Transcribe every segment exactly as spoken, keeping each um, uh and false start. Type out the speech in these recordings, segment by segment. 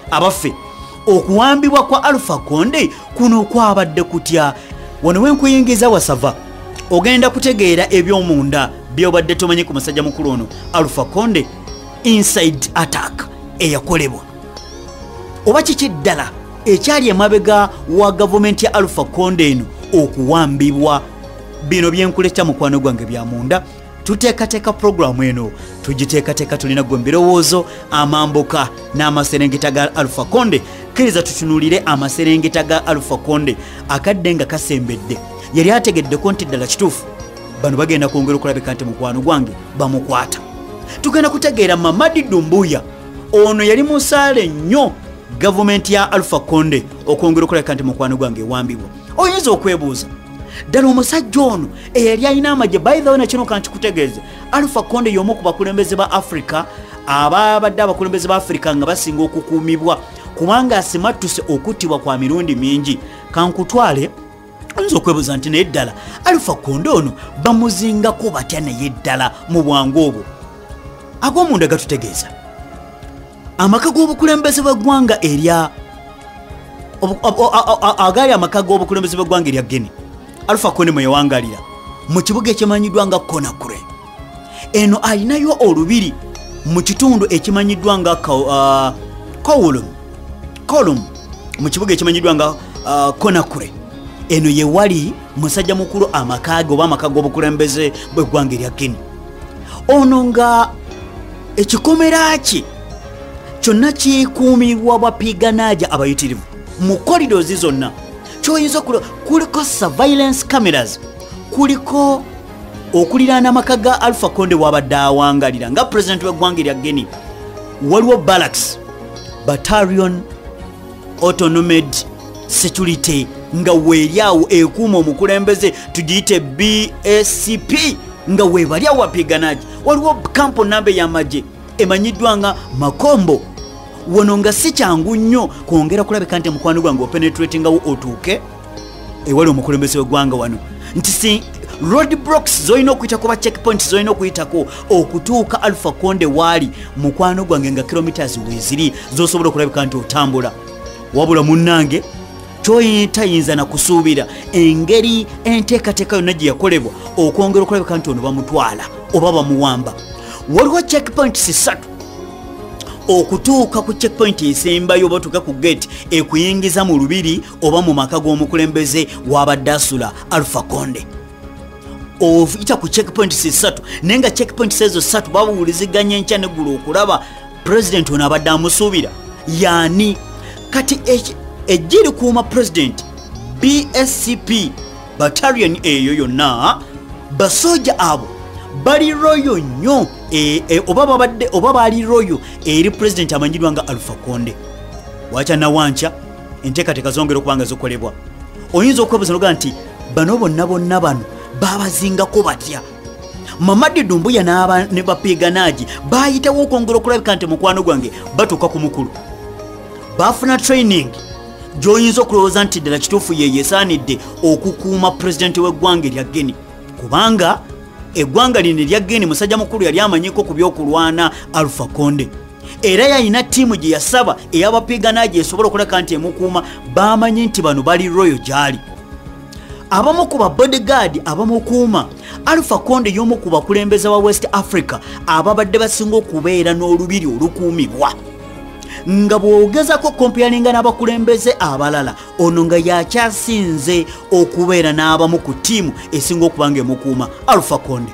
abaffe okuwambibwa kwa Alpha Conde kuno kwabadde kutya wano wenkuyingiza wasava ogenda kutegeera ebyomunda byobadde tomanyi ku musajja mukulu ono Alpha Conde inside attack eyakolebwa oba kiki ddala ekyali emabega wa gavumenti ya Alpha Conde eno okuwambibwa bino byenkulekya mukwano gwange bya munda tuteekateeka programu eno tugiteekateeka tulina gwe mbirowoozo amambuka n'amaserengeta ga Alpha Conde kkiriza tutunuulire amaserengeta ga Alpha Conde akadde nga kasembedde yali ategeddeko nti ddala kituufu bano bagenda kwongera okulabika nti mukwano gwange bamukwata tugenda kutegeera Mamadi Doumbouya ono yali musaale nnyo gavumenti ya Alpha Conde okwongera okulabika nti mukwano gwange wambibwa oyinza okwebuuza ddala omusajja ono eyali alina amagye by the way nakino kanti kutegeeze Alpha Conde y'omu ku bakulembeze ba Africa ababadde abakulembeze ba Africa nga basinga okukuumibwa kubanga asimattuse okuttibwa kwa mirundi mingi kankutwale oyinza okwebuuza nti naye ddala Alpha Conde ono bamuzingako batya naye ddala mu bwangu obwo ag'omunda gatutegeeza amaka g'obukulembeze bw'eggwanga erya agali amaka g'obukulembeze bw'eggwanga erya Guinea Alpha Conde mwe yawangalira mu kibuga ekimanyiddwa nga Conakry eno alinayo olubiri mu kitundu ekimanyiddwa nga Kowloon Kowloon mu kibuga ekimanyiddwa nga Conakry eno ye wali musajja mukulu amaka ge oba amaka g'obukulembeze bw'eggwanga erya Guinea ono nga ekikomera kye kyonna kikuumirwa bapiganaaja abayitirivu mu corridors zonna kyoyinza kuliko surveillance cameras kuliko okuliraana amaka ga Alpha Conde wabadde awangalira nga president w'eggwanga erya Guinea waliwo barracks battalion autonomous security nga weeryawo ekuuma omukulembeze tugiyite B S C P nga weebalyawo wapiganaji waliwo kampo nambe y'amagye emanyiddwa nga Makombo wono nga si kyangu nnyo kwongera kulabika nti mukwano gwange openetratingawo otuuke ewali omukulembeze w'eggwanga wano nti si road blocks zoyina okuyitako ba checkpoints zoyina okuyitako okutuuka Alpha Conde waali mukwano gwange nga kilometers weeziri zosobola okulabika nti otambula wabula munnange kyoyitayinza na kusuubira engeri enteekateeka yonna gye yakolebwa okwongera okulabika nti ono bamutwala oba bamuwamba waliwo checkpoints ssatu okutuuka ku checkpoint esembayo batuuka ku gate ekuyingiza mu lubiri oba mu maka g'omukulembeze wabadde asula Alpha Conde oyita ku checkpoint ssatu naye nga checkpoint ezo ssatu babuwuliziganya enkya neggulu okulaba president ono abadde amusuubira yaani kati ejjiri kuuma president B S C P battalion eyo yonna basoja abo bali royo nnyo e, e, oba babadde oba bali royo eri president amanyiddwa nga Alpha Conde wacha na wancha enteekateeka zongera okubanga zikolebwa oyinza okwebuuza noga nti bano bonna bonna bano babazingako batya Mamadi Doumbouya n'aba ne bapiganaaji bayitawo okwongera okulabika nti mukwano gwange batuuka ku mukulu bafuna training gy'oyinza okulowooza nti ddala kituufu ye yesaanidde okukuuma president w'eggwanga erya Guinea kubanga eggwanga lino erya Guinea musajja mukulu yali amanyiko ku by'okulwana Alpha Conde era yalina ttiimu gye yasaba ey'abapiganaaji esobola okulabika nti emukuuma bamanyi nti bano bali royo gy'ali abamu ku ba bodyguard abamukuuma Alpha Conde y'omu ku bakulembeze wa West Africa ababadde basinga okubeera n'olubiri olukuumibwa nga bw'ogezako comparinga n'abakulembeze abalala ono nga yakyasinze okubeera n'abamu ku ttiimu esinga okuba nga emukuuma Alpha Conde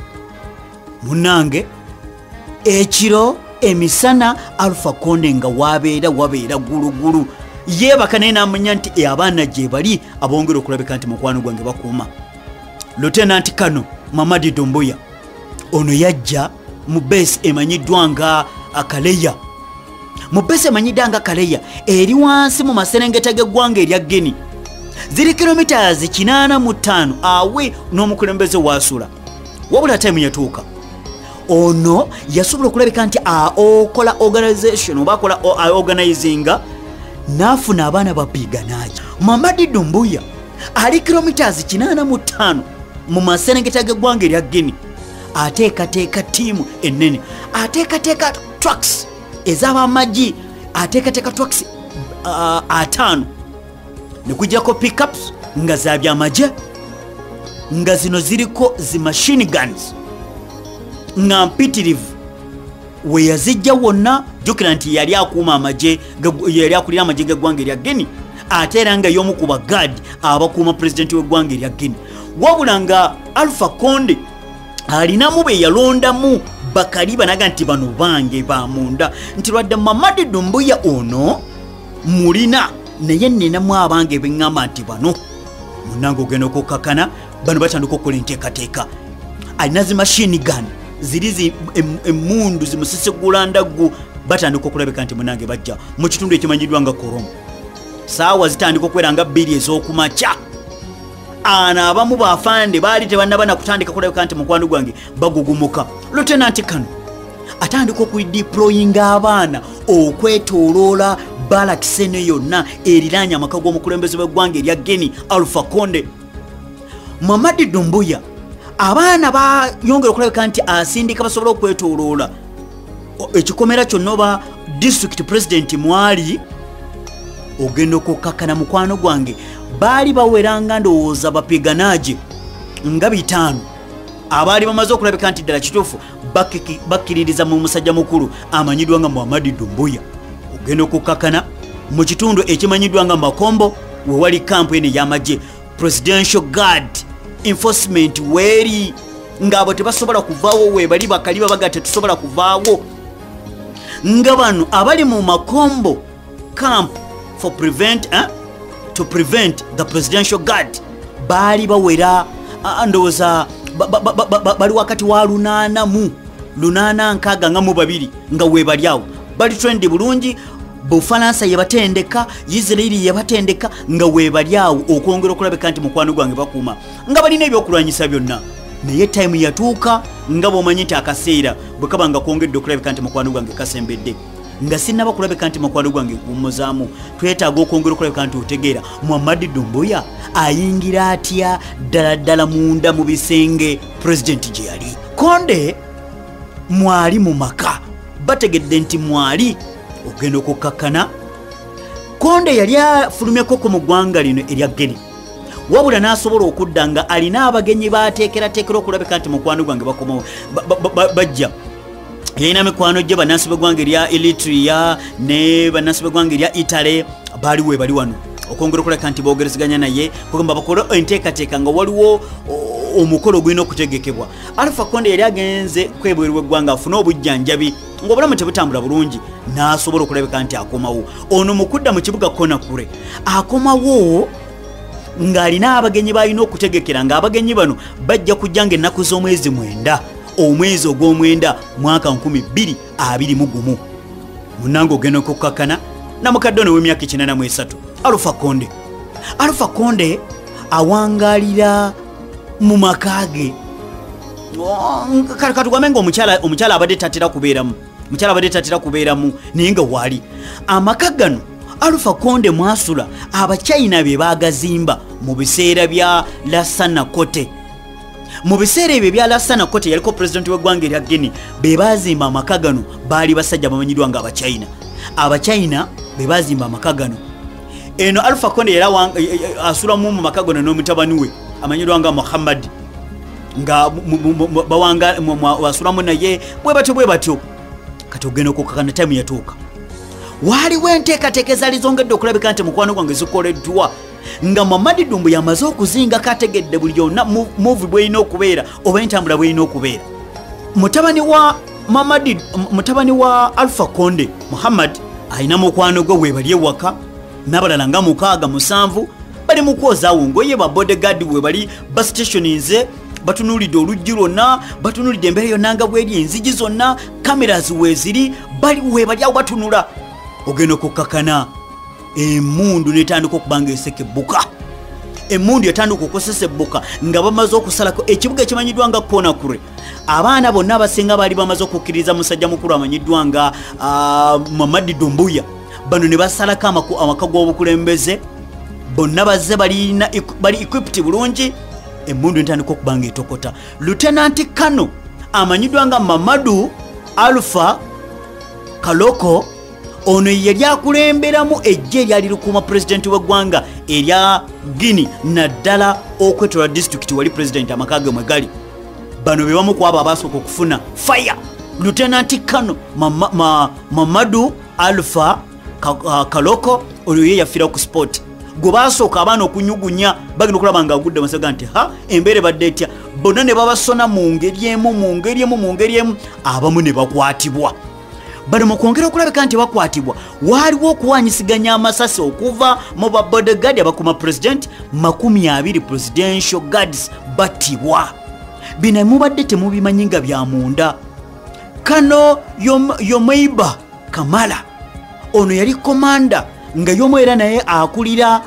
munnange ekiro emisana Alpha Conde nga wabeera wabeera gulugulu yeebaka naye n'amanya nti abaana gye bali abongera okulabika nti mukwano gwange bakuuma Lieutenant Kano Mamadi Doumbouya ono yajja mu base emanyiddwa nga Akaleya mu base emanyiddwa nga Akaleya eri wansi mu maserengeta g'eggwanga erya Guinea ziri kilometers kinaana mu ttaano awe n'omukulembeze waasula wabula time yatuuka ono yasobola okulabika nti aokola organization oba akola organizinga n'afuna abaana bapiganaaji Mamadi Doumbouya ali kilometers kinaana mu ttaano mu maserengeta g'eggwanga erya Guinea ateekateeka ttiimu ennene ateekateeka trucks ez'abamagi ateekateeka trucks uh, ataano ne kujjako pickups nga za byamaje nga zino ziriko zi machine guns nga mpitirivu we yazijja wonna jukira nti yali akuuma amaje yali akulira amaje g'eggwanga erya Guinea ate era nga y'omu ku bagaadi abakuuma pulezidenti w'eggwanga erya Guinea wabula nga Alpha Conde alinamu be yalondamu bakali banaga nti bano bange bamunda nti lwadde Mamadi Doumbouya ono mulina naye ninamu abange beŋŋamba nti bano munange ogenda okukakana bano batandika okukola enteekateeka alina zi machine gun ziri emundu zimusisegula ndaggu batandika okulabika nti munange bajja mu kitundu ekimanyiddwa nga Koromo saawa zitandika okubeera nga bbiri ez'okumakya ana abamu bafande baali tebannaba nakutandika kulabika nti mukwano gwange bagugumuka Lieutenant Kano atandika okudeployinga abaana okwetooloola balakisene yonna eriraanya amaka g'omukulembeze w'eggwanga erya Guinea Alpha Conde. Mamadi Doumbouya abaana bayongera okulabika nti asindika basobola okwetooloola ekikomera kyonna oba district president mwali ogenda okukkakkana mukwano gwange baali baweranga ndowooza bapiganaje nga bitaano abaali bamaze okulabika nti ddala kituufu bakkiririza mu musajja mukulu amanyiddwa nga Mamadi Doumbouya ogenda okukkakkana mu kitundu ekimanyiddwa nga Makombo we wali kampu eno ey'amagye Presidential Guard Enforcement weeri ng'abo tebasobola kuvaawo we bali bakali babaga tetusobola kuvaawo nga bano abali mu Makombo camp for prevent eh? to prevent the Presidential Guard baali bawera ndowooza bali wakati wa lunaana mu lunaana nkaaga nga mu babiri nga weebali awo bali trendi bulungi Bufalansa yebatendeka Israeli yebatendeka nga weebali awo okwongera okulabika nti mukwano gwange bakuuma nga balina ebyokulwanyisa byonna naye time yatuuka nga bw'omanyi nti akaseera bwe kaba nga kwongedde okulabika nti mukwano gwange kasembedde nga sinaba kulabika nti mukwano gwange nkummuzaamu twetaaga okwongera okulabika nti otegeera Mamadi Doumbouya ayingira atya ddala ddala munda mu bisenge pulezidenti gye yali Conde mwali mu maka bategedde nti mwali ogenda okukkakkana Conde yali afulumyeko ku mu ggwanga lino erya Guinea wabula n'asobola okudda nga alina abagenyi baateekerateekera okulabika nti mukwano gwange bakomawo bajja yalina mikwano gye bannansi b'eggwanga erya Eritrea ne bannansi b'eggwanga erya Italy baali we bali wano okwongera okulabika nti boogerezeganya naye kugamba bakole enteekateeka nga waliwo omukolo ogulina okutegekebwa. Alpha Conde yali agenze kwebweru w'eggwanga afune obujjanjabi ng'obulamu tebutambula bulungi n'asobola okulabika nti akomawo ono mu kudda mu kibuga Conakry akomawo ng'alina abagenyi b'alina okutegekera ng'abagenyi bano bajja kujja ng'ennaku z'omwezi mwenda omwezi ogw'omwenda mwaka nkumi bbiri abiri mu gumu munange ogenda okukkakkana na mukadde ono w'emyaka kinana mu esatu Alpha Conde. Alpha Conde awangalira mu makage katugwame nga omukyala omukyala abadde tatera kubeeramu omukyala abadde tatera kubeeramu naye nga waali amaka gano Alpha Conde mwasula abachina be bagazimba mu biseera bya Lassana Conte. Mu biseera ebyo bya Lassana Conte yaliko president w'eggwanga erya Guinea be bazimba amaka gano baali basajja bamanyiddwa nga abachina abachina be bazimba amaka gano eno Alpha Conde era asula mu maka gano n'omutabani we amanyiddwa nga Muhammad nga bawanga wasulamu naye bwe batyo bwe batyo kati ogenda okukkakana time yatuuka waaliwo enteekateeka ezaali zongedde okulabika nti mukwano gwange zikoleddwa nga Mamadi Doumbouya amaze okuzinga kategedde buli yonna muvi bw'erina okubeera oba entambula bw'erina okubeera. Mutabani wa Mamadi mutabani wa Alpha Conde Muhammad alina mukwano gwe we bali ewaka n'abalala nga mukaaga musanvu bali mu kwozaawo ngoye ba bodyguard we bali basitationinze batunulidde oluggi lwonna batunulidde embeera yonna nga bweri enzigi zonna cameras weeziri bali we bali awo batunula ogenda okukkakana emundu netandika okubanga esekebbuka emundu yatandika okukosesebbuka nga bamaze okusalako ekibuga ekimanyiddwa nga Conakry abaana bonna abasinga baali bamaze okukkiriza musajja mukulu amanyiddwa nga Mamadi Doumbouya bano ne basalako amaka g'obukulembeze bonna bazze bali equipped bulungi emundu netandika okubanga etokota. Lieutenant Kano amanyiddwa nga Mamadou Alpha Kaloko ono yali akulemberamu ejje eryali likuuma pulezidenti w'eggwanga erya Guinea naddala okwetola disitulikiti wali pulezidenti amaka ge mwe gali. Bano be bamu ku abo abaasooka okufuna fire. Lieutenant Kano Mamadou Alpha Kaloko oyo ye yafiira ku sport. Gwe baasooka abaana okunyugunya bagenda okulaba nga agudde amasaga nti ha embeere badde etya. Bonna ne babasona mu ngeri emu mu ngeri emu mu ngeri emu abamu ne bakwatibwa. Bano mu kwongera okulabika nti bakwatibwa waaliwo okuwanyisiganya amasasi okuva mu ba bodyguard abakuma president makumi abiri presidential guards battibwa. Bino mubadde temubimanyi nga bya munda. Kano Yomeiba Kamala ono yali komanda nga yomo era naye akulira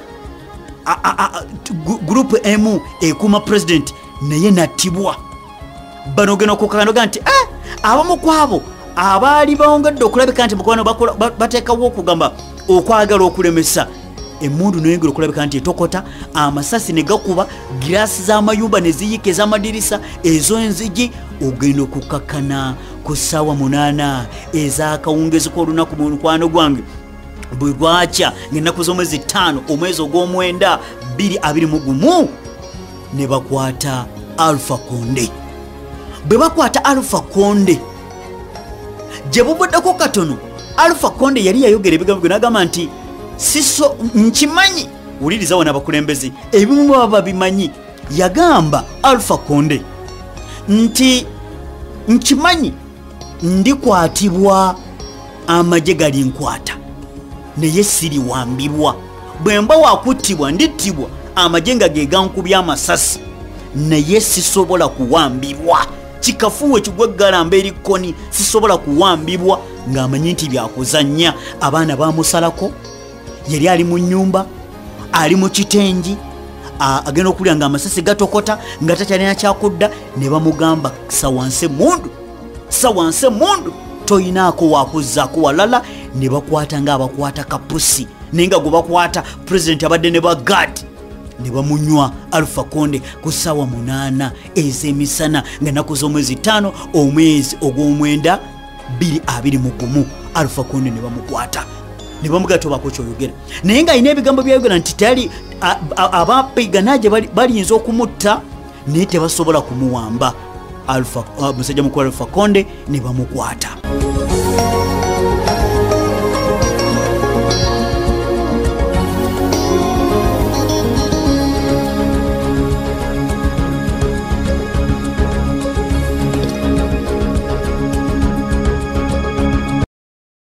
group M ekuma president naye nattibwa. Bano geno kukanoga nti eh abamu kwabo abaali baongedde okulabika nti mukwano bateekawo okugamba okwagala okulemesa emmundu neyongera okulabika nti etokota amasasi ne gakuba girasi z'amayumba ne ziyika ez'amadirisa ezo enzigi ogenda okukakana ku ssaawa munaana ez'akawungezi k'olunaku mu mukwano gwange bwe lwakya ng'ennaku z'omwezi ttaano omwezi ogw'omwenda bbiri abiri mu gumu ne bakwata Alpha Konde. Bwe bakwata Alpha Konde gye bubuddeko katono Alpha Konde yali yayogera ebigambo bino agamba nti siso nkimanyi wuliriza wana abakulembeze ebimu baba bimanyi. Yagamba Alpha Konde nti nkimanyi ndikwatibwa amagye gali nkwata naye siri wambibwa bwe mba wakuttibwa ndittibwa amagye nga ge gankubya amasasi naye sisobola kuwambibwa kikafuwe kigweggalamba erikoni sisobola kuwambibwa ng'amanyi nti byakuzannya. Abaana bamusalako yali ali mu nnyumba ali mu kitengi agenda okulya nga amasasi gatokota nga takyalina kyakudda ne bamugamba sawanse mundu sawanse mundu toyinaako wakuzzaako walala ne bakwata ng'abakwata kapusi naye nga gwe bakwata pulezidenti abadde ne bagadi ne bamunywa Alpha Konde ku ssaawa munaana ez'emisana ng'ennaku z'omwezi ttaano omwezi ogw'omwenda bbiri abiri mu gumu Alpha Konde ne bamukwata ne bamugala tobaako kyoyogera naye ng'alina ebigambo byayogera nti tali abapiganagye balinza okumutta naye tebasobola kumuwamba. Musajja mukulu Alpha Konde ne bamukwata.